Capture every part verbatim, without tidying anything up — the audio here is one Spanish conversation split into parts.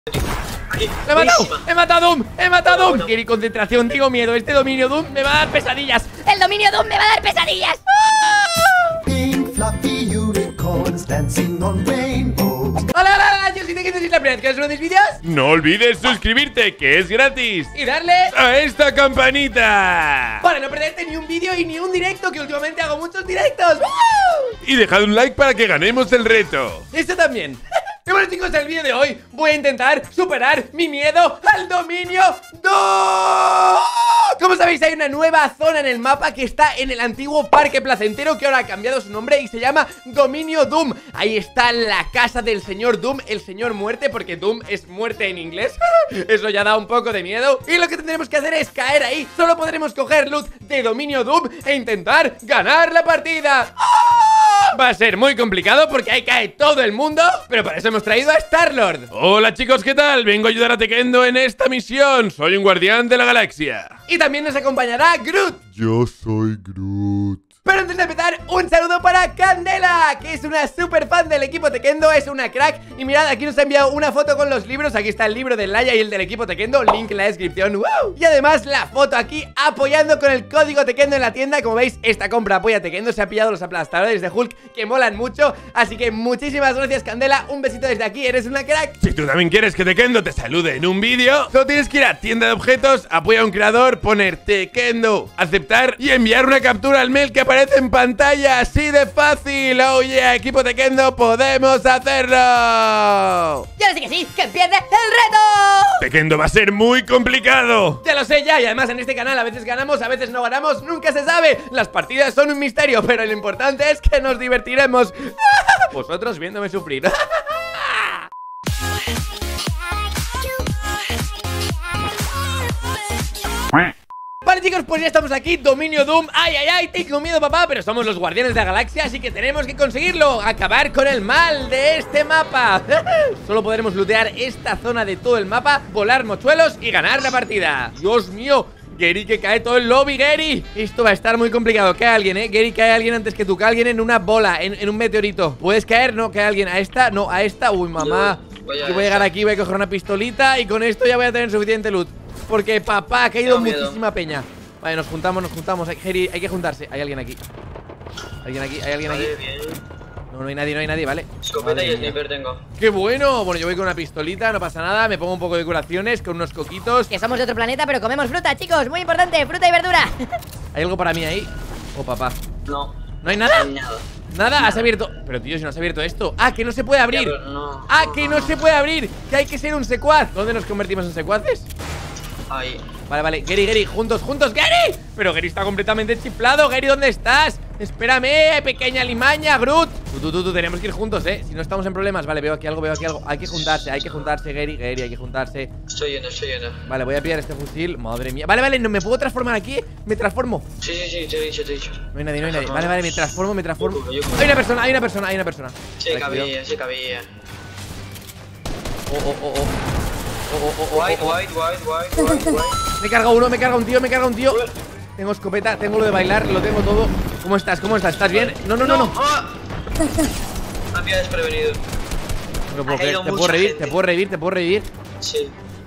Aquí. ¡Me he matado! Buenísima. ¡He matado a Doom! ¡He matado a Doom! Bueno. Quiero concentración, tengo miedo. Este dominio Doom me va a dar pesadillas. El dominio Doom me va a dar pesadillas. Pink fluffy unicorns dancing on rainbows. ¡Hola, hola, hola! Yo soy Tekken, ¿es la primera vez que ves uno de mis vídeos? No olvides suscribirte, que es gratis. Y darle A esta campanita. para no perderte ni un vídeo y ni un directo, que últimamente hago muchos directos. ¡Woo! Y dejad un like para que ganemos el reto. Esto también. Y bueno, chicos, en el vídeo de hoy voy a intentar superar mi miedo al dominio Doom. Como sabéis, hay una nueva zona en el mapa que está en el antiguo parque placentero, que ahora ha cambiado su nombre y se llama Dominio Doom. Ahí está la casa del señor Doom, el señor muerte, porque Doom es muerte en inglés. Eso ya da un poco de miedo. Y lo que tendremos que hacer es caer ahí. Solo podremos coger loot de Dominio Doom e intentar ganar la partida. Va a ser muy complicado porque ahí cae todo el mundo, pero para eso hemos traído a Star-Lord. Hola chicos, ¿qué tal? Vengo a ayudar a Tekendo en esta misión. Soy un guardián de la galaxia. Y también nos acompañará Groot. Yo soy Groot. Pero antes de empezar, un saludo para Candela, que es una super fan del equipo Tekendo, es una crack. Y mirad, aquí nos ha enviado una foto con los libros. Aquí está el libro de Laia y el del equipo Tekendo, link en la descripción. ¡Wow! Y además la foto aquí apoyando con el código Tekendo en la tienda. Como veis, esta compra apoya a Tekendo. Se ha pillado los aplastadores de Hulk que molan mucho. Así que muchísimas gracias, Candela. Un besito desde aquí, eres una crack. Si tú también quieres que Tekendo te salude en un vídeo, solo tienes que ir a tienda de objetos, apoya a un creador, poner Tekendo, aceptar y enviar una captura al mail que aparece en pantalla. Así de fácil. Oh yeah, equipo Tekendo, podemos hacerlo. Yo sí que sí, que empiece el reto. Tekendo va a ser muy complicado. Ya lo sé ya, y además en este canal a veces ganamos, a veces no ganamos, nunca se sabe. Las partidas son un misterio, pero lo importante es que nos divertiremos. Vosotros viéndome sufrir. Vale, chicos, pues ya estamos aquí, Dominio Doom. Ay, ay, ay, tengo miedo, papá, pero somos los guardianes de la galaxia, así que tenemos que conseguirlo. Acabar con el mal de este mapa. Solo podremos lootear esta zona de todo el mapa, volar mochuelos y ganar la partida. Dios mío, Gary, que cae todo el lobby, Gary. Esto va a estar muy complicado. Cae alguien, eh, Gary, cae alguien antes que tú. Cae alguien en una bola, en, en un meteorito. ¿Puedes caer? No, cae alguien. ¿A esta? No, a esta. Uy, mamá. Yo voy a Yo voy a llegar esa. aquí, voy a coger una pistolita y con esto ya voy a tener suficiente loot. Porque papá, ha caído Tengo miedo. muchísima peña. Vale, nos juntamos, nos juntamos. Hay, Gary, hay que juntarse. Hay alguien aquí. Alguien aquí, hay alguien aquí. Vale, bien. No, no hay nadie, no hay nadie, vale. Escopeta Madre y mía. sniper tengo. ¡Qué bueno! Bueno, yo voy con una pistolita, no pasa nada. Me pongo un poco de curaciones con unos coquitos. Que somos de otro planeta, pero comemos fruta, chicos. Muy importante, fruta y verdura. ¿Hay algo para mí ahí? Oh, papá. No. ¿No hay nada? Nada. Nada, has abierto. Pero tío, si no has abierto esto. Ah, que no se puede abrir. Ya, pero no. Ah, que no se puede abrir. Que hay que ser un secuaz. ¿Dónde nos convertimos en secuaces? Ahí. Vale, vale, Gary, Gary, juntos, juntos, Gary. Pero Gary está completamente chiflado. Gary, ¿dónde estás? Espérame, pequeña limaña, Groot. Tú, tú, tú, tú, tenemos que ir juntos, eh. Si no estamos en problemas. Vale, veo aquí algo, veo aquí algo. Hay que juntarse, hay que juntarse, Gary, Gary, hay que juntarse. Estoy lleno, estoy lleno. Vale, voy a pillar este fusil. Madre mía. Vale, vale, no me puedo transformar aquí. Me transformo. Sí, sí, sí, te he dicho, te he dicho. No hay nadie, no hay nadie. Vale, vale, me transformo, me transformo. Yo, yo, yo. Hay una persona, hay una persona, hay una persona. Sí, Vale, cuidado. cabía, sí, cabía. Oh, oh, oh, oh. Oh, oh, oh, oh, White, oh, oh. white, white, white, white, white. Me carga uno, me carga un tío, me carga un tío. Tengo escopeta, tengo lo de bailar, lo tengo todo. ¿Cómo estás? ¿Cómo estás? ¿Estás bien? No, no, no, no. ¡Ah! Me había desprevenido. No lo puedo Ha creer. caído Te puedo mucha revivir, gente. te puedo revivir, te puedo revivir. Sí.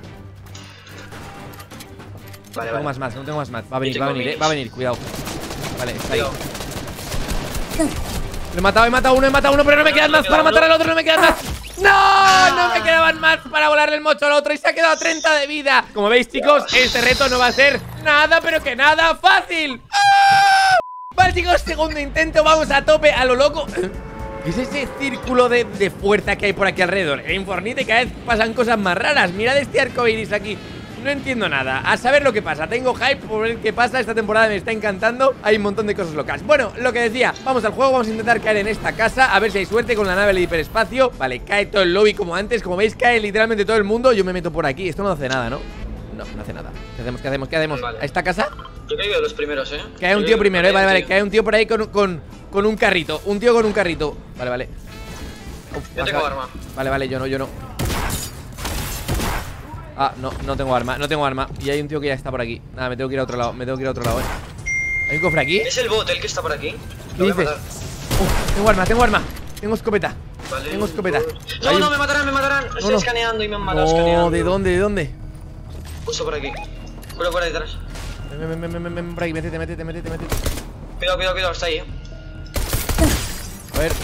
No Vale, tengo vale. más más, no tengo más más. Va a venir, Yo va a tengo venir, eh. minis. Va a venir, cuidado. Vale, está ahí. Cuidado. Lo he matado, he matado a uno, he matado a uno, pero no me quedan más para matar al otro, no me quedan más. ¡No! No me quedaban más para volarle el mocho al otro y se ha quedado a treinta de vida. Como veis, chicos, este reto no va a ser nada, pero que nada fácil. ¡Ah! Vale, chicos, segundo intento, vamos a tope, a lo loco. ¿Qué es ese círculo de, de fuerza que hay por aquí alrededor? En Fortnite cada vez pasan cosas más raras. Mirad este arco iris aquí. No entiendo nada, a saber lo que pasa. Tengo hype por ver qué pasa, esta temporada me está encantando. Hay un montón de cosas locas. Bueno, lo que decía, vamos al juego, vamos a intentar caer en esta casa. A ver si hay suerte con la nave del hiperespacio. Vale, cae todo el lobby como antes. Como veis, cae literalmente todo el mundo. Yo me meto por aquí, esto no hace nada, ¿no? No, no hace nada. ¿Qué hacemos? ¿Qué hacemos? ¿Qué hacemos? Vale. ¿A esta casa? Yo caigo de los primeros, eh. Cae un Yo tío caigo primero, eh, vale, vale, tío. cae un tío por ahí con, con, con un carrito. Un tío con un carrito. Vale, vale. Uf, Yo vas tengo a- arma. Vale, vale, yo no, yo no. Ah, no, no tengo arma, no tengo arma. Y hay un tío que ya está por aquí. Nada, me tengo que ir a otro lado, me tengo que ir a otro lado, eh. ¿Hay un cofre aquí? ¿Es el bot el que está por aquí? ¿Qué Lo voy a dices? matar. Uf, tengo arma, tengo arma. Tengo escopeta. Vale. Tengo escopeta. No, Hay no, un- me matarán, me matarán. Estoy no. escaneando y me han matado No, escaneando. ¿de dónde? ¿De dónde? Justo por aquí. Por por ahí detrás. Ven, ven, ven, ven, ven, ven, por ahí, métete, métete, métete, métete. Cuidado, cuidado, cuidado, está ahí, eh. A ver.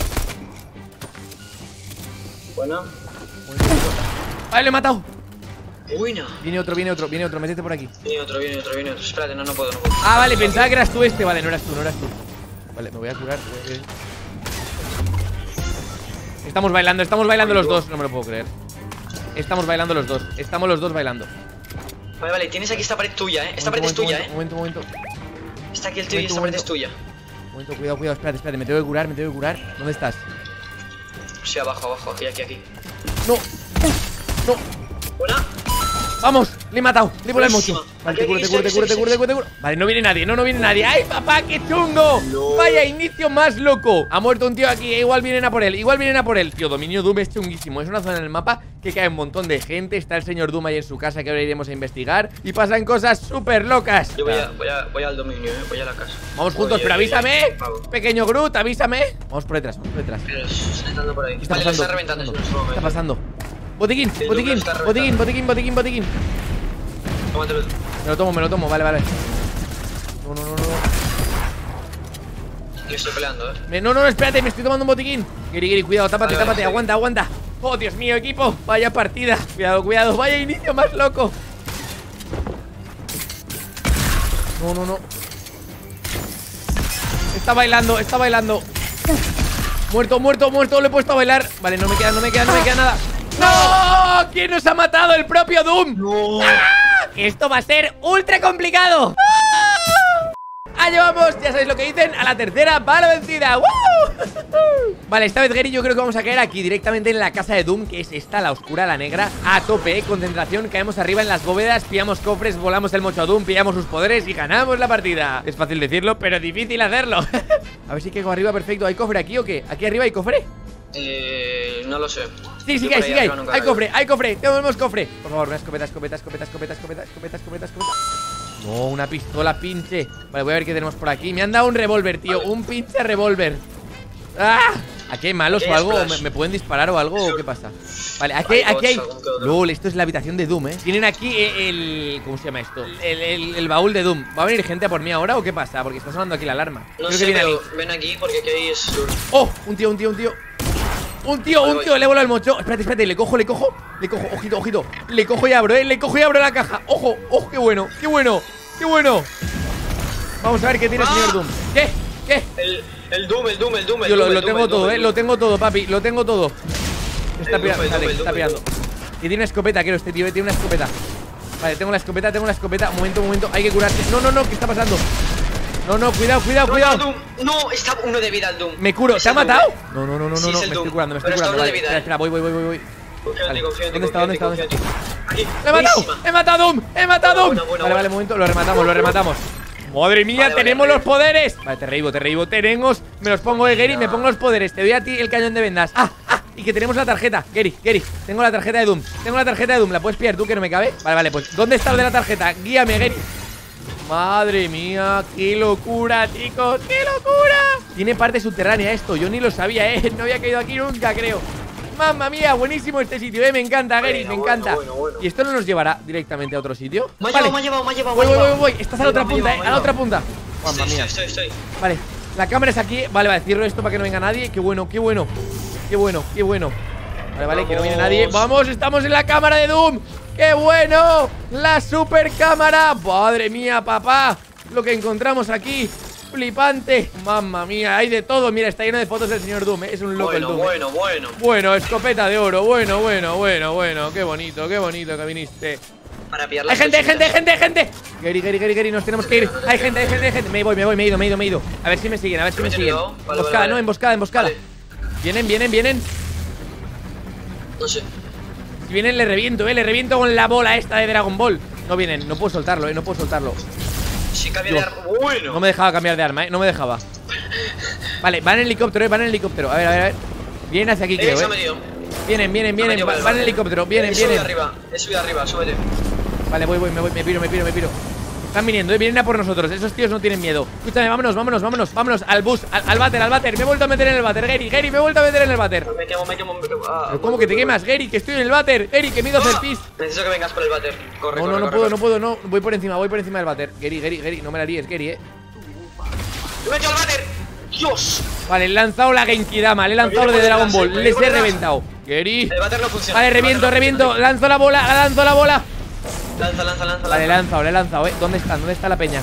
Buena. Vale, lo he matado. Buena. Viene otro, viene otro, viene otro, métete por aquí. Viene otro, viene otro, viene otro. Espérate, no, no puedo, no puedo. Ah, vale, pensaba que eras tú este. Vale, no eras tú, no eras tú. Vale, me voy a curar. voy a- Estamos bailando, estamos bailando los dos. No me lo puedo creer. Estamos bailando los dos. Estamos los dos bailando. Vale, vale, tienes aquí esta pared tuya, eh. Esta pared es Momento, tuya, momento, eh. momento, momento, Está aquí el tío y momento, esta pared es momento. tuya. momento, cuidado, cuidado, espérate, espérate, me tengo que curar, me tengo que curar. ¿Dónde estás? Sí, abajo, abajo, aquí, aquí, aquí. No, no, Buena. vamos, le he matado, le he volado el Buenísima. mocho. Vale, Aquí, te curo, aquí, te curo, te aquí, curo, te aquí, curo, te aquí. curo, te curo. Vale, no viene nadie, no, no viene nadie. ¡Ay, papá, qué chungo! No. Vaya inicio más loco. Ha muerto un tío aquí, eh, igual vienen a por él, igual vienen a por él. Tío, Dominio Doom es chunguísimo. Es una zona en el mapa que cae un montón de gente. Está el señor Doom ahí en su casa que ahora iremos a investigar. Y pasan cosas súper locas. Yo voy, a, voy, a, voy al dominio, eh. Voy a la casa. Vamos juntos, Oye, pero oye, avísame. vamos. Pequeño Groot, avísame. Vamos por detrás, vamos por detrás. Mira, se está entrando por ahí. ¿Qué está Vale, lo pasando? está reventando. ¿Qué es está nuestro pasando? ¿Qué está momento. pasando? Botiquín, El botiquín, número está botiquín, reventando. botiquín, botiquín, botiquín. Tómatelo. Me lo tomo, me lo tomo, vale, vale. No, no, no, no. Yo estoy peleando, eh. Me- No, no, no, espérate, me estoy tomando un botiquín. Giri, Giri, cuidado, tápate, Vale, vale, tápate, estoy aguanta, aguanta. Oh, Dios mío, equipo, vaya partida. Cuidado, cuidado, vaya inicio más loco. No, no, no. Está bailando, está bailando. Muerto, muerto, muerto, lo he puesto a bailar. Vale, no me queda, no me queda, no me queda nada. ¡No! ¿Quién nos ha matado? ¡El propio Doom! No. ¡Ah! Esto va a ser ultra complicado. ¡Ah! Allá vamos, ya sabéis lo que dicen. A la tercera bala vencida. ¡Woo! Vale, esta vez, Gary, yo creo que vamos a caer aquí directamente en la casa de Doom, que es esta, la oscura, la negra. A tope, ¿eh? Concentración, caemos arriba en las bóvedas, pillamos cofres, volamos el mocho a Doom, pillamos sus poderes y ganamos la partida. Es fácil decirlo, pero difícil hacerlo. A ver si caigo arriba, perfecto. ¿Hay cofre aquí o qué? ¿Aquí arriba hay cofre? Eh. No lo sé. Sí, sí Yo que hay, por sí ahí que hay. arriba nunca Hay caigo. cofre, hay cofre. Tenemos cofre. Por favor, una escopeta, escopeta, escopeta, escopeta, escopeta, escopeta, escopeta, escopeta, escopeta. No, una pistola pinche. Vale, voy a ver qué tenemos por aquí. Me han dado un revólver, tío. Vale. Un pinche revólver. ¡Ah! ¿Aquí hay malos Aquí o hay algo? splash. ¿Me, me pueden disparar o algo? ¿O qué pasa? Vale, aquí, Hay aquí hay. bots, algún que otro. LOL, esto es la habitación de Doom, ¿eh? Tienen aquí el. ¿Cómo se llama esto? El, el, el baúl de Doom. ¿Va a venir gente a por mí ahora o qué pasa? Porque está sonando aquí la alarma. No Creo sé, que viene pero alguien. ven aquí porque aquí es duro. ¡Oh! Un tío, un tío, un tío. Un tío, Vale, un voy. tío, le he volado el mocho. Espérate, espérate, le cojo, le cojo. Le cojo, ojito, ojito. Le cojo y abro, eh. Le cojo y abro la caja. Ojo, ojo, qué bueno, qué bueno, qué bueno. Vamos a ver qué tiene el ¡Ah! señor Doom. ¿Qué? ¿Qué? El, el Doom, el Doom, el Doom, el Yo lo, Doom, lo el tengo Doom, el todo, Doom, eh. el Lo Doom. tengo todo, papi. Lo tengo todo. Está El Doom, pillando, el dale, Doom, el está Doom, el pillando. Y tiene una escopeta, quiero este tío, eh. Tiene una escopeta. Vale, tengo la escopeta, tengo la escopeta. Un momento, un momento. Hay que curarse. No, no, no, ¿qué está pasando? No, no, cuidado, cuidado, No, cuidado. no, Doom. No, está uno de vida el Doom. Me curo, Es ¿te ha el Doom, matado? eh. No, no, no, no, Sí, no, es no. el Me estoy Doom. curando, me estoy Pero está curando. uno de Vale, vida, espera, eh. espera, voy, voy, voy, voy, voy. Confío en Vale. ti, confío en ti, ¿Dónde está? confío ¿Dónde en está? ti, ¿Dónde confío en ti. Aquí. ¡He matado! Buenísima. ¡He matado a Doom! ¡He matado a Doom! Buena, buena, Vale, vale, buena. momento, lo rematamos, lo rematamos. Madre mía, Vale, vale, tenemos vale. los poderes. Vale, te reíbo, te reíbo. Tenemos, me los pongo de Gary, me pongo los poderes. Te doy a ti el cañón de vendas. ¡Ah! ¡Ah! Y que tenemos la tarjeta. Gary, Gary, tengo la tarjeta de Doom. Tengo la tarjeta de Doom. ¿La puedes pillar tú que no me cabe? Vale, vale, pues ¿dónde está lo de la tarjeta? Guíame, Gary. Madre mía, qué locura, chicos, qué locura. Tiene parte subterránea esto, yo ni lo sabía, eh. No había caído aquí nunca, creo. Mamma mía, buenísimo este sitio, eh. Me encanta, Gary, Bueno, me bueno, encanta. bueno, bueno. ¿Y esto no nos llevará directamente a otro sitio? Me ha Vale. llevado, me ha llevado, me ha llevado. Voy, me ha voy, voy, llevado. voy. Estás a la otra Me ha punta, eh. llevado, me A ha la otra llevado. punta. Mamma Estoy, mía. estoy, estoy, estoy. Vale, la cámara es aquí. Vale, vale, cierro esto para que no venga nadie. Qué bueno, qué bueno. Qué bueno, qué bueno. Vale, vale, que no viene nadie. Vamos, estamos en la cámara de Doom. ¡Qué bueno! La super cámara. Madre mía, papá. Lo que encontramos aquí. Flipante. Mamma mía, hay de todo. Mira, está lleno de fotos del señor Doom, ¿eh? Es un loco el Bueno, Doom. ¿eh? bueno, bueno. Bueno, escopeta de oro. Bueno, bueno, bueno, bueno. Qué bonito, qué bonito que viniste. Para pillar ¡Hay las gente, hay gente, hay cositas. gente, hay gente! Gary, Gary, Gary, Gary, nos tenemos que ir. Hay gente, hay gente, hay gente. Me voy, me voy, me he ido, me he ido, me he ido. A ver si me siguen, a ver si Me me he siguen. tenido. Vale, Emboscada, vale, ¿no? vale. Emboscada, emboscada. Vale. Vienen, vienen, vienen. No sé. Si vienen, le reviento, eh. Le reviento con la bola esta de Dragon Ball. No vienen, no puedo soltarlo, eh. No puedo soltarlo. Si cambia Dios. de arma. Bueno. No me dejaba cambiar de arma, eh. No me dejaba. Vale, van en helicóptero, eh. Van en helicóptero. A ver, a ver, a ver. Vienen hacia aquí, Eh, creo, se ha eh. metido. Vienen, vienen, vienen. metido, va- vale, Van en vale. helicóptero, vienen, He subido vienen. arriba, he subido arriba, súbete. Vale, voy, voy, me voy, me piro, me piro, me piro. Están viniendo, eh, vienen a por nosotros. Esos tíos no tienen miedo. Escúchame, vámonos, vámonos, vámonos. Vámonos al bus, al, al váter, al váter. Me he vuelto a meter en el váter, Gary. Gary, me he vuelto a meter en el váter. Me quemo, me quemo, me quemo. Ah, ¿Pero cómo que te quemas, Gary? Que estoy en el váter. Gary, que me he ido a hacer pis. Necesito que vengas por el váter. Corre, No, corre, no, no corre, puedo, corre. no puedo, no. Voy por encima, voy por encima del váter. Gary, Gary, Gary, no me la líes, Gary, eh. ¡Me he metido al váter! ¡Dios! Vale, he lanzado la Genkidama, le he lanzado lo de Dragon Ball. Les he reventado. Gary. El váter no funciona. Vale, reviento, reviento. Lanzo la bola, lanzo la bola. Lanza, lanza, lanza. Vale, le he lanza. lanzado, le he lanzado, eh. ¿Dónde están? ¿Dónde está la peña?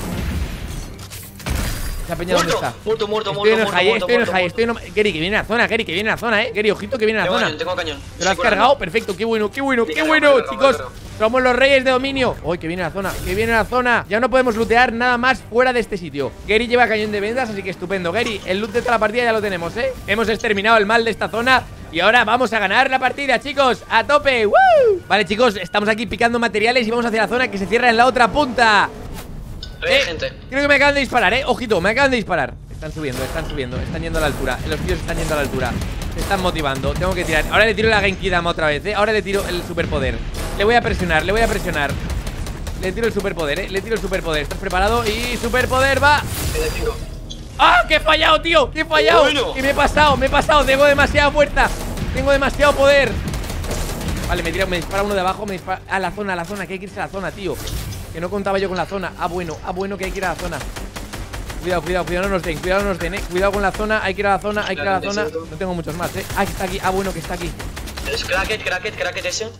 ¿Esa peña dónde Muerto, está? muerto, muerto, Estoy en el muerto, high, muerto, estoy en el muerto, high, muerto. estoy en el... Gary, que viene a la zona, Gary, que viene a la zona, eh. Gary, ojito que viene a la Tengo zona. cañón, tengo cañón. ¿Te lo has Sí, cargado? curando. Perfecto, qué bueno, qué bueno, Sí, qué carga, bueno, carga, chicos. carga. Somos los reyes de dominio. Uy, que viene a la zona, que viene a la zona. Ya no podemos lootear nada más fuera de este sitio. Gary lleva cañón de vendas, así que estupendo. Gary, el loot de toda la partida ya lo tenemos, eh. Hemos exterminado el mal de esta zona y ahora vamos a ganar la partida, chicos. ¡A tope! ¡Woo! Vale, chicos, estamos aquí picando materiales y vamos hacia la zona que se cierra en la otra punta. Hay Eh, gente. Creo que me acaban de disparar, eh. Ojito, me acaban de disparar. Están subiendo, están subiendo, están yendo a la altura. Los tíos están yendo a la altura. Se están motivando, tengo que tirar. Ahora le tiro la Genkidama otra vez, eh. Ahora le tiro el superpoder. Le voy a presionar, le voy a presionar. Le tiro el superpoder, eh. Le tiro el superpoder. ¿Estás preparado? Y superpoder va. Tiene cinco. ¡Ah! ¡Que he fallado, tío! ¡Que he fallado! Bueno. ¡Que me he pasado! ¡Me he pasado! Tengo demasiada fuerza. Tengo demasiado poder. Vale, me tira, me dispara uno de abajo. Me dispara. A la zona, a la zona. Que hay que irse a la zona, tío. Que no contaba yo con la zona. Ah, bueno, ah, bueno, que hay que ir a la zona. Cuidado, cuidado, cuidado, no nos den, cuidado, no nos den, eh. Cuidado con la zona, hay que ir a la zona, hay que ir a la zona. No tengo muchos más, eh. Ah, que está aquí, ah, bueno, que está aquí. Es cracket, cracket, cracket ese.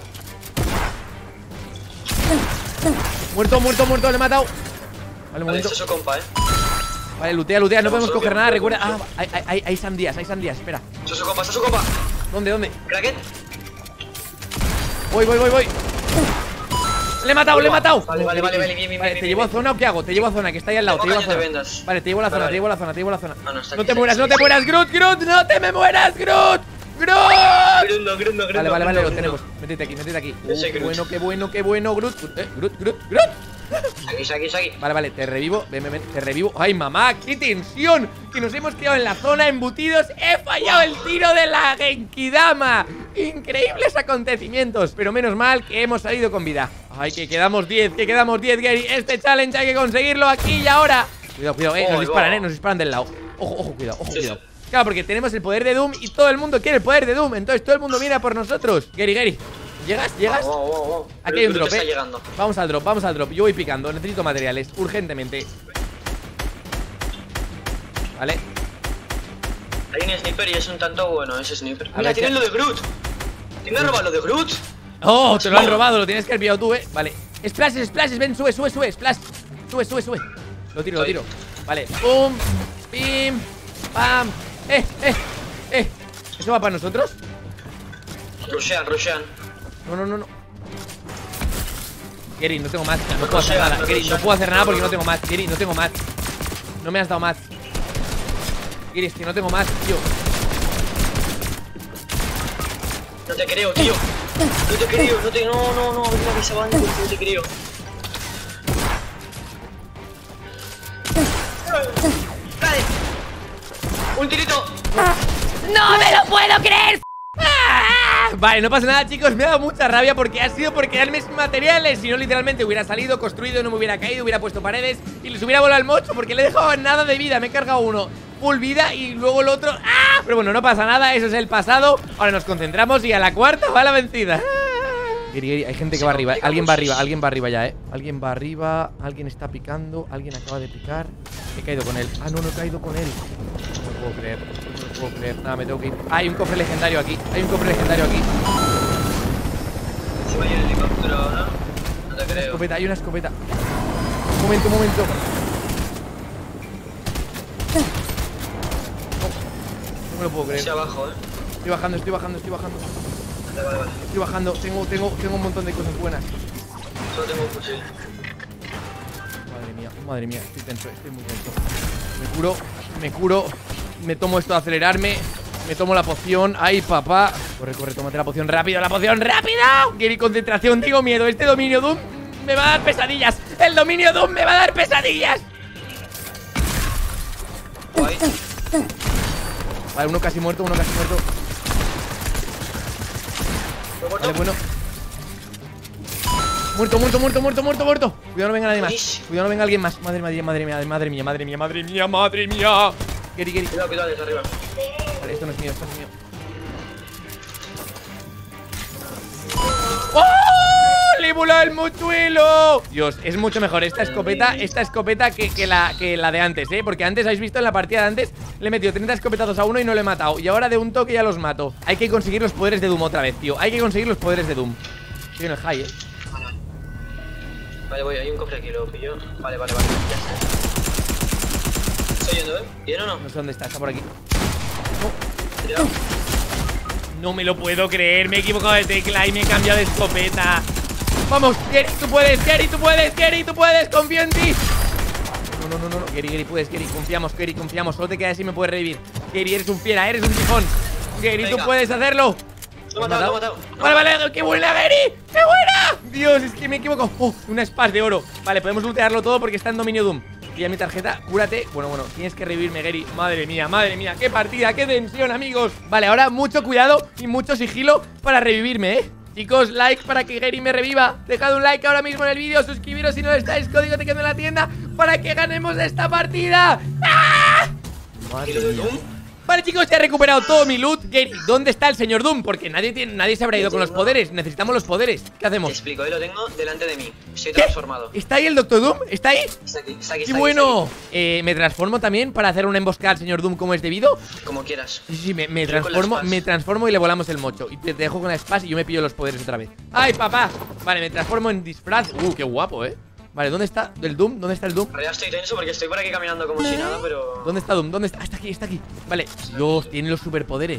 Muerto, muerto, muerto, le he matado. Vale, un Vale, momento. este es su compa, eh. Vale, lootea, lootea, no podemos Solo coger que- nada, recuerda. Ah, hay, hay, hay, hay sandías, hay sandías, espera. Este es su compa, este es su compa. ¿Dónde, dónde? Cracket. Voy, voy, voy, voy. Le he matado, le he matado. Vale, vale, vale, vale, bien, bien, Vale, bien, ¿te bien, llevo a bien. zona o qué hago? Te llevo a zona, que está ahí al lado, te Tengo llevo a cañón de zona. vendas. Vale, te llevo a la zona, Vale, te llevo a la zona, te llevo a la zona. Ah, no, está No aquí, te está mueras, aquí, no te está mueras, Groot, Groot, no te me mueras, Groot. Groot. Grundo, grundo, grundo. Vale, vale, vale, lo grundo, tenemos. grundo. Métete aquí, métete aquí. Yo soy Uh, Groot. bueno, qué bueno, qué bueno, Groot. Eh, Groot, Groot, Groot. Aquí, aquí, aquí. Vale, vale, te revivo, ven, ven, ven, te revivo. ¡Ay, mamá! ¡Qué tensión! Que nos hemos quedado en la zona embutidos. ¡He fallado el tiro de la Genkidama! Increíbles acontecimientos. Pero menos mal que hemos salido con vida. ¡Ay, que quedamos diez! ¡Que quedamos diez, Gary! Este challenge hay que conseguirlo aquí y ahora. Cuidado, cuidado, eh, nos Oh, disparan, oh. eh, nos disparan del lado. Ojo, ojo, cuidado, ojo, Sí, cuidado. sí. Claro, porque tenemos el poder de Doom y todo el mundo quiere el poder de Doom. Entonces todo el mundo viene a por nosotros. Gary, Gary, ¿llegas? ¿Llegas? Oh, oh, oh. Aquí hay un Groot drop, está eh. llegando. Vamos al drop, vamos al drop. Yo voy picando, necesito materiales, urgentemente. Vale. Hay un sniper y es un tanto bueno ese sniper. A Mira, ver, tienen ¿qué? lo de Groot. ¿Quién me ha robado lo de Groot? Oh, te lo han robado, lo tienes que haber pillado tú, eh. Vale. Splashes, splashes, ven, sube, sube, sube, splash. Sube, sube, sube. Lo tiro, lo tiro. Vale. Pum, pim, pam. Eh, eh, eh. ¿Eso va para nosotros? Rushean, rushean. No, no, no, no. Gary, no tengo más. No No puedo hacer sea, nada. no Gary, no sea. puedo hacer nada No, porque no, no tengo más. Gary, no tengo más. No me has dado más. Gary, es que no tengo más, tío. No te creo, tío. No te creo, no te. No, no, no. No me avisaban, no te creo. ¡Dale! ¡Un tirito! ¡No me lo puedo creer! ¡Ah! Vale, no pasa nada, chicos. Me ha dado mucha rabia porque ha sido por quedarme sin materiales. Si no, literalmente hubiera salido, construido, no me hubiera caído, hubiera puesto paredes y les hubiera volado el mocho porque le he dejado nada de vida. Me he cargado uno full vida y luego el otro. ¡Ah! Pero bueno, no pasa nada, eso es el pasado. Ahora nos concentramos y a la cuarta va la vencida. Giri, Giri, hay gente que va arriba, ¿eh? Alguien va arriba, alguien va arriba ya, eh. Alguien va arriba, alguien está picando, alguien acaba de picar. He caído con él. Ah, no, no he caído con él. No lo puedo creer, no lo puedo creer. Nada, me tengo que ir. Ah, hay un cofre legendario aquí. Hay un cofre legendario aquí. Si va a ir el helicóptero ahora. No te creo. Escopeta, hay una escopeta. Un momento, un momento. No, no me lo puedo creer. Hacia abajo, eh. Estoy bajando, estoy bajando, estoy bajando. Vale, vale, vale. Estoy bajando. Tengo, tengo, tengo un montón de cosas buenas. Solo tengo un fusil. Madre mía, madre mía, estoy tenso, estoy muy tenso. Me curo, me curo. Me tomo esto de acelerarme. Me tomo la poción. ¡Ay, papá! Corre, corre, tómate la poción rápido, la poción rápida. Quiero concentración, tengo miedo. Este dominio Doom me va a dar pesadillas. El dominio Doom me va a dar pesadillas. Guay. Vale, uno casi muerto, uno casi muerto. ¿Lo he muerto? Vale, bueno. Muerto, muerto, muerto, muerto, muerto, muerto. Cuidado no venga nadie más. Cuidado no venga alguien más. Madre mía, madre mía, madre mía, madre mía, madre mía, madre mía. Gary, Gary. Cuidado, cuidado, desde arriba. Vale, esto no es mío, esto no es mío. ¡Oh! ¡Le he volado el mochuelo! Dios, es mucho mejor esta escopeta Esta escopeta que, que, la, que la de antes, ¿eh? Porque antes, habéis visto en la partida de antes, le he metido treinta escopetazos a uno y no lo he matado. Y ahora de un toque ya los mato. Hay que conseguir los poderes de Doom otra vez, tío. Hay que conseguir los poderes de Doom. Estoy en el high, ¿eh? Vale, voy, hay un cofre aquí, lo pillo. Vale, vale, vale, ya está. Estoy yendo, ¿eh? ¿Bien o no? No sé dónde está, está por aquí. Ya. No me lo puedo creer, me he equivocado de tecla y me he cambiado de escopeta. Vamos, Gary, tú puedes, Gary, tú puedes, Gary, tú puedes, confío en ti. No, no, no, no, no, Gary, Gary, puedes, Gary, confiamos, Gary, confiamos. Solo te queda así y me puedes revivir. Gary, eres un fiera, eres un tifón. Gary, Venga. tú puedes hacerlo. Lo he matado, lo he matado. Vale, vale, qué buena, Gary, qué buena. Dios, es que me equivoco. Oh, una spas de oro. Vale, podemos lootearlo todo porque está en dominio Doom. Pilla mi tarjeta, cúrate. Bueno, bueno, tienes que revivirme, Gary. Madre mía, madre mía, qué partida, qué tensión, amigos. Vale, ahora mucho cuidado y mucho sigilo para revivirme, ¿eh? Chicos, like para que Gary me reviva. Dejad un like ahora mismo en el vídeo. Suscribiros si no lo estáis, código te quedo en la tienda para que ganemos esta partida. ¡Ah! Madre mía. Vale, chicos, ya he recuperado todo mi loot. Gary, ¿dónde está el señor Doom? Porque nadie tiene, nadie se habrá ido con los poderes. Necesitamos los poderes. ¿Qué hacemos? Te explico, eh, lo tengo delante de mí. Estoy ¿Qué? transformado. ¿Está ahí el doctor Doom? ¿Está ahí? Está aquí, está aquí. ¡Qué está bueno! Aquí, Eh, ¿Me transformo también para hacer una emboscada al señor Doom como es debido? está aquí. Como quieras. Sí, sí, me, me Yo con transformo, la Spaz. me transformo y le volamos el mocho. Y te dejo con la Spaz y yo me pillo los poderes otra vez. ¡Ay, papá! Vale, me transformo en disfraz. ¡Uh, qué guapo, eh! Vale, ¿dónde está el Doom? ¿Dónde está el Doom? En realidad estoy tenso porque estoy por aquí caminando como si nada, pero... ¿Dónde está Doom? ¿Dónde está? Ah, está aquí, está aquí. Vale, Dios, tiene los superpoderes.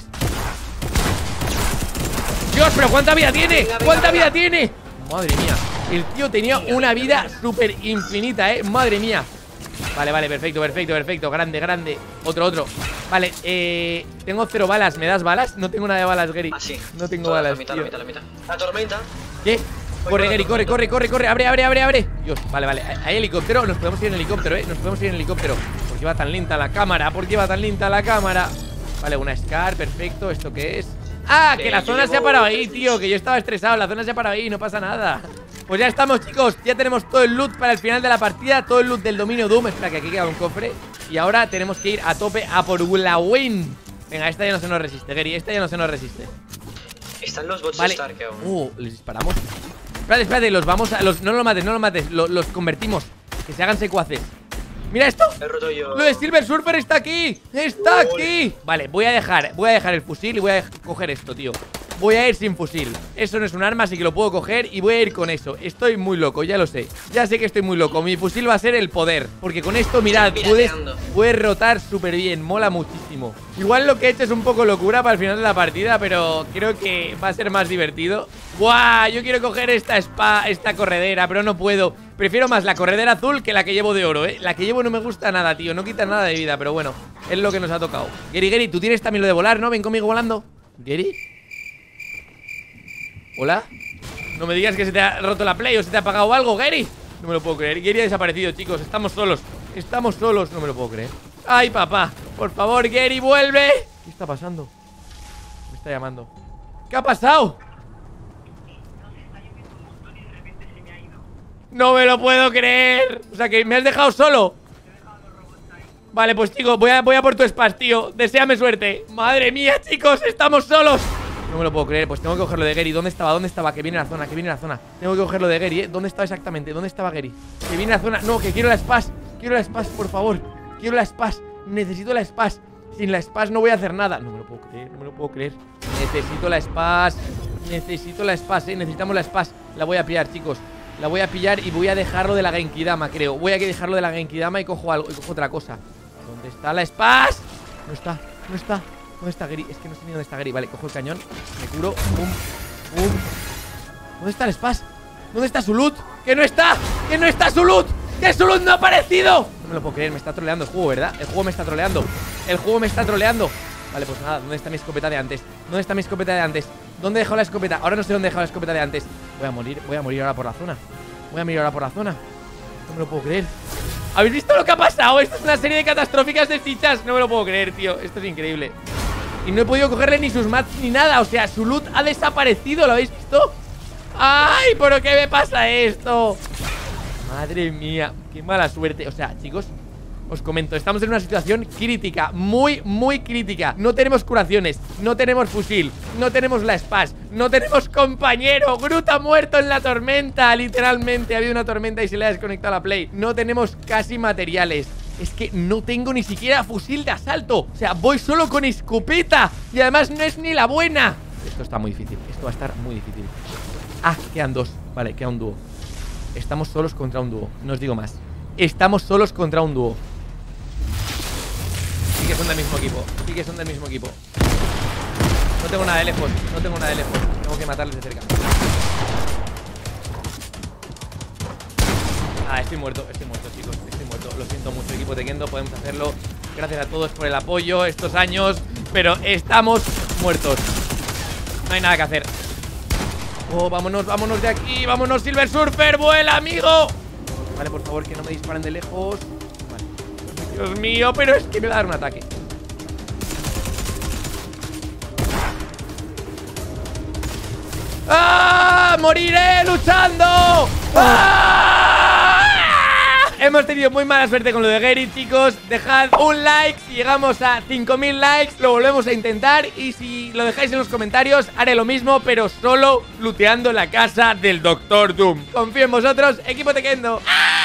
Dios, pero ¿cuánta vida tiene? Venga, venga, ¿Cuánta venga. vida tiene? Madre mía, el tío tenía una vida súper infinita, eh. Madre mía. Vale, vale, perfecto, perfecto, perfecto. Grande, grande. Otro, otro. Vale, eh. Tengo cero balas. ¿Me das balas? No tengo nada de balas, Gary. Ah, sí. No tengo Toda balas. La mitad, tío. la mitad, la mitad. La tormenta. ¿Qué? Corre, con Gary, la corre, tormenta. corre, corre, corre. Abre, abre, abre, abre. Dios, vale, vale. ¿Hay helicóptero? Nos podemos ir en helicóptero, eh. Nos podemos ir en helicóptero. ¿Por qué va tan lenta la cámara? ¿Por qué va tan lenta la cámara? Vale, una Scar, perfecto. ¿Esto qué es? Ah, que Eh, la yo zona se ha llevo parado ahí, tres tío. Que yo estaba estresado. La zona se ha parado ahí, no pasa nada. Pues ya estamos, chicos. Ya tenemos todo el loot para el final de la partida. Todo el loot del dominio Doom. Espera, que aquí queda un cofre. Y ahora tenemos que ir a tope a por la win. Venga, esta ya no se nos resiste, Gary. Esta ya no se nos resiste. Están los bots Vale. de Stark aún. Uh, les disparamos. Espérate, espérate, los vamos a. Los, no los mates, no los mates. Lo- los convertimos. Que se hagan secuaces. Mira esto. He roto yo. Lo de Silver Surfer está aquí. Está aquí. Vale, voy a dejar. Voy a dejar el fusil y voy a coger esto, tío. Voy a ir sin fusil. Eso no es un arma, así que lo puedo coger y voy a ir con eso. Estoy muy loco, ya lo sé. Ya sé que estoy muy loco. Mi fusil va a ser el poder. Porque con esto, mirad, Estoy puedes, pirateando. puedes rotar súper bien. Mola muchísimo. Igual lo que he hecho es un poco locura para el final de la partida, pero creo que va a ser más divertido. ¡Guau! Yo quiero coger esta spa, esta corredera, pero no puedo. Prefiero más la corredera azul que la que llevo de oro, ¿eh? La que llevo no me gusta nada, tío. No quita nada de vida, pero bueno, es lo que nos ha tocado. Gary, Gary, tú tienes también lo de volar, ¿no? Ven conmigo volando. Gary. ¿Hola? No me digas que se te ha roto la play o se te ha apagado algo, Gary. No me lo puedo creer. Gary ha desaparecido, chicos. Estamos solos. Estamos solos. No me lo puedo creer. Ay, papá. Por favor, Gary, vuelve. ¿Qué está pasando? Me está llamando. ¿Qué ha pasado? No me lo puedo creer. O sea, que me has dejado solo. Vale, pues chicos, voy a, voy a por tu spas, tío. Deséame suerte. Madre mía, chicos, estamos solos. No me lo puedo creer, pues tengo que cogerlo de Gary. ¿Dónde estaba? ¿Dónde estaba? Que viene la zona, que viene la zona. Tengo que cogerlo de Gary, ¿eh? ¿Dónde estaba exactamente? ¿Dónde estaba Gary? Que viene la zona. No, que quiero la spas. Quiero la spas, por favor. Quiero la spas. Necesito la spas. Sin la spas no voy a hacer nada. No me lo puedo creer, no me lo puedo creer. Necesito la spas. Necesito la spas, ¿eh? Necesitamos la spas. La voy a pillar, chicos. La voy a pillar y voy a dejarlo de la Genkidama, creo. Voy a dejarlo de la Genkidama y cojo algo, y cojo otra cosa. ¿Dónde está la spas? No está, no está. ¿Dónde está Gary? Es que no sé ni dónde está Gary. Vale, cojo el cañón, me curo. Pum, pum. ¿Dónde está el spas? ¿Dónde está su loot? ¡Que no está! ¡Que no está su loot! ¡Que su loot no ha aparecido! No me lo puedo creer, me está troleando el juego, ¿verdad? El juego me está troleando. El juego me está troleando. Vale, pues nada, ¿dónde está mi escopeta de antes? ¿Dónde está mi escopeta de antes? ¿Dónde he dejado la escopeta? Ahora no sé dónde he dejado la escopeta de antes. Voy a morir, voy a morir ahora por la zona. Voy a morir ahora por la zona. No me lo puedo creer. ¿Habéis visto lo que ha pasado? Esto es una serie de catastróficas de fichas. No me lo puedo creer, tío. Esto es increíble. Y no he podido cogerle ni sus mats ni nada. O sea, su loot ha desaparecido. ¿Lo habéis visto? ¡Ay! ¿Pero qué me pasa esto? Madre mía, qué mala suerte. O sea, chicos, os comento, estamos en una situación crítica, muy, muy crítica. No tenemos curaciones, no tenemos fusil, no tenemos la Spaz, no tenemos compañero. Groot ha muerto en la tormenta, literalmente. Ha habido una tormenta y se le ha desconectado la Play. No tenemos casi materiales. Es que no tengo ni siquiera fusil de asalto. O sea, voy solo con escopeta. Y además no es ni la buena. Esto está muy difícil, esto va a estar muy difícil. Ah, quedan dos, vale, queda un dúo. Estamos solos contra un dúo, no os digo más. Estamos solos contra un dúo. Sí que son del mismo equipo, sí que son del mismo equipo. No tengo nada de lejos, no tengo nada de lejos. Tengo que matarles de cerca. Ah, estoy muerto, estoy muerto, chicos. Estoy muerto, lo siento mucho, equipo Tekkendo. Podemos hacerlo, gracias a todos por el apoyo estos años, pero estamos muertos. No hay nada que hacer. Oh, vámonos, vámonos de aquí. Vámonos, Silver Surfer, vuela, amigo. Vale, por favor, que no me disparen de lejos. Vale. Dios mío, pero es que me va a dar un ataque. ¡Ah! ¡Moriré luchando! ¡Ah! Hemos tenido muy mala suerte con lo de Gary, chicos. Dejad un like. Si llegamos a cinco mil likes, lo volvemos a intentar. Y si lo dejáis en los comentarios, haré lo mismo, pero solo looteando la casa del Doctor Doom. Confío en vosotros, equipo Tekkendo. ¡Ah!